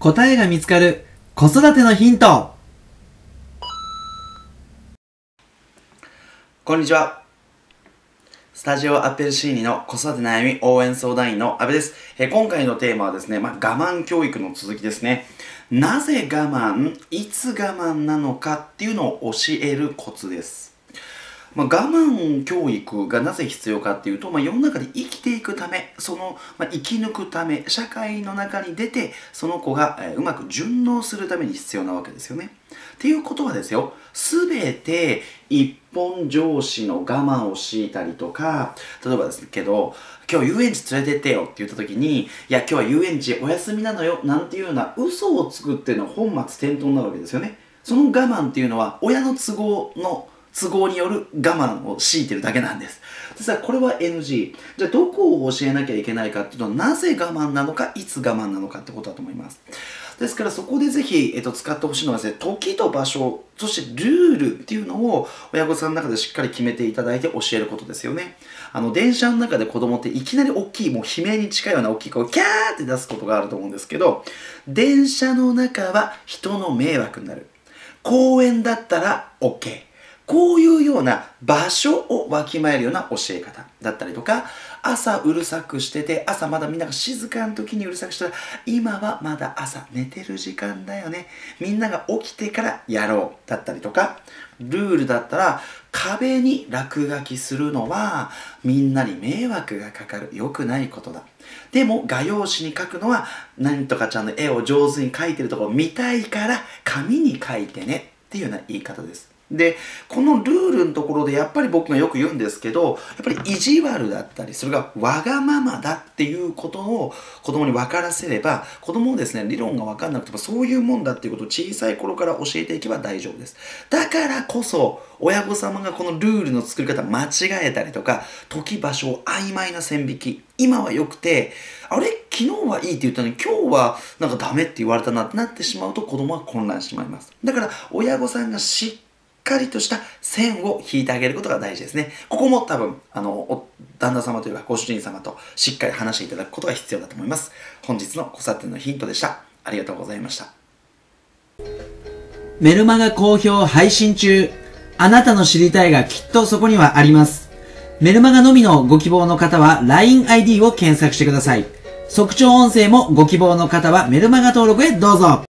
答えが見つかる子育てのヒント。 こんにちは。スタジオアッペルシーニの子育て悩み応援相談員の阿部です。今回のテーマはですね、我慢教育の続きですね。なぜ我慢、いつ我慢なのかっていうのを教えるコツです。我慢教育がなぜ必要かっていうと、世の中で生きていくため、生き抜くため、社会の中に出て、その子がうまく順応するために必要なわけですよね。っていうことはですよ、すべて一本上司の我慢を強いたりとか、例えばですけど、今日遊園地連れてってよって言った時に、いや今日は遊園地お休みなのよなんていうような嘘をつくっていうのは本末転倒になるわけですよね。その我慢っていうのは親の都合による我慢を強いてるだけなんです。実はこれは NG。じゃあどこを教えなきゃいけないかっていうと、なぜ我慢なのか、いつ我慢なのかってことだと思います。ですからそこでぜひ、使ってほしいのはですね、時と場所、そしてルールっていうのを親御さんの中でしっかり決めていただいて教えることですよね。電車の中で子供っていきなり大きい、もう悲鳴に近いような大きい声をキャーって出すことがあると思うんですけど、電車の中は人の迷惑になる。公園だったら OK。こういうような場所をわきまえるような教え方だったりとか、朝うるさくしてて、朝まだみんなが静かな時にうるさくしたら、今はまだ朝寝てる時間だよね。みんなが起きてからやろうだったりとか、ルールだったら壁に落書きするのはみんなに迷惑がかかる。良くないことだ。でも画用紙に書くのは何とかちゃんの絵を上手に描いてるところを見たいから紙に書いてねっていうような言い方です。で、このルールのところでやっぱり僕がよく言うんですけど、やっぱり意地悪だったり、それがわがままだっていうことを子供に分からせれば、子供もですね、理論が分かんなくてもそういうもんだっていうことを小さい頃から教えていけば大丈夫です。だからこそ、親御様がこのルールの作り方間違えたりとか、時場所を曖昧な線引き、今は良くて、あれ昨日はいいって言ったのに今日はなんかダメって言われたなってなってしまうと子供は混乱してしまいます。だから親御さんがしっかりとした線を引いてあげることが大事ですね。ここも多分、旦那様というかご主人様としっかり話していただくことが必要だと思います。本日の子育てのヒントでした。ありがとうございました。 メルマガ好評配信中。あなたの知りたいがきっとそこにはあります。メルマガのみのご希望の方は LINE ID を検索してください。速聴音声もご希望の方はメルマガ登録へどうぞ。